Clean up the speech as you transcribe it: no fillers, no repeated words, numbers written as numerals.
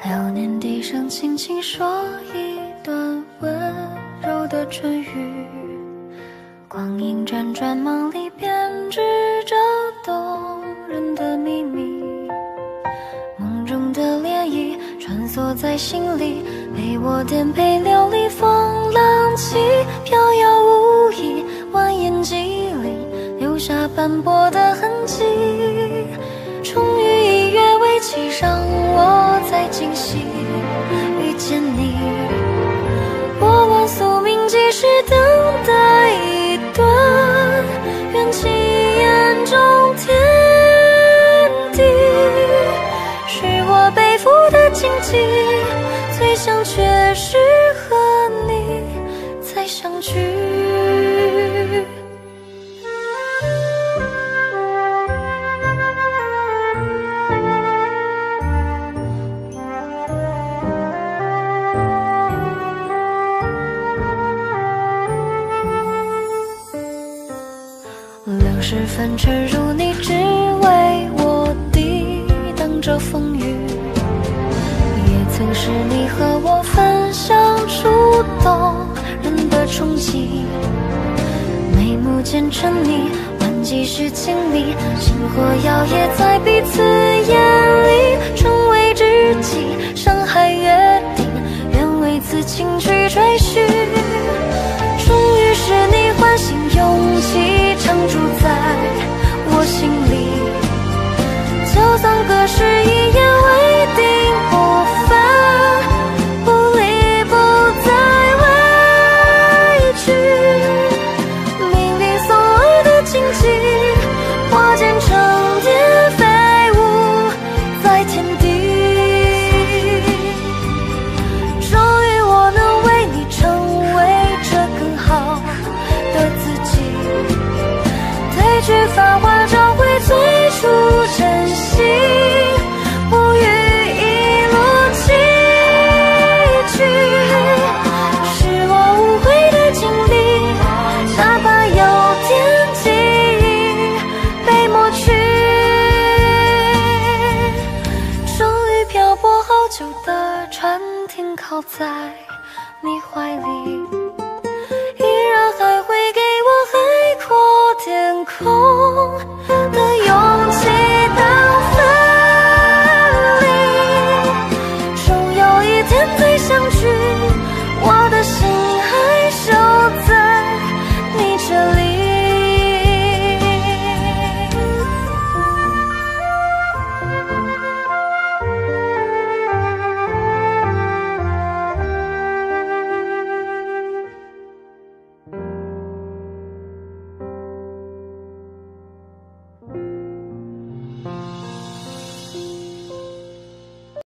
流年地上轻轻说一段温柔的春语，光阴辗转梦里编织着动人的秘密，梦中的涟漪穿梭在心里，被我颠沛流离，风浪起，飘摇无遗，蜿蜒肌理，留下斑驳的痕迹。终于一月为期，让我再惊喜遇见你。我挽宿命，即是等待一段缘起眼中天地，是我背负的荆棘，最想却是和你再相聚。6时分沉入你，只为我抵挡着风雨。也曾是你和我分享触动人的冲击，眉目间沉溺，万几许经历，星火摇曳在彼此眼里，成为知己，山海约定，愿为此情去追寻。终于是你唤醒勇气，常驻在我心里，就算隔世一言为定，不分不离，不再畏惧。命运送来的荆棘，化茧成蝶，飞舞在天地。终于我能为你成为这更好的自己，褪去繁华，找回最初真心，不与一路崎岖。是我无悔的经历，哪怕有点记忆被抹去。终于漂泊好久的船停靠在你怀里，依然还会给我海阔天空